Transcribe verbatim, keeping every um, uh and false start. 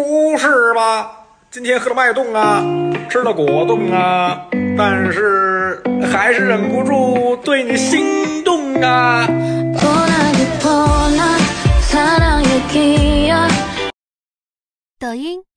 不是吧？今天喝了脉动啊，吃了果冻啊，但是还是忍不住对你心动啊。 抖音。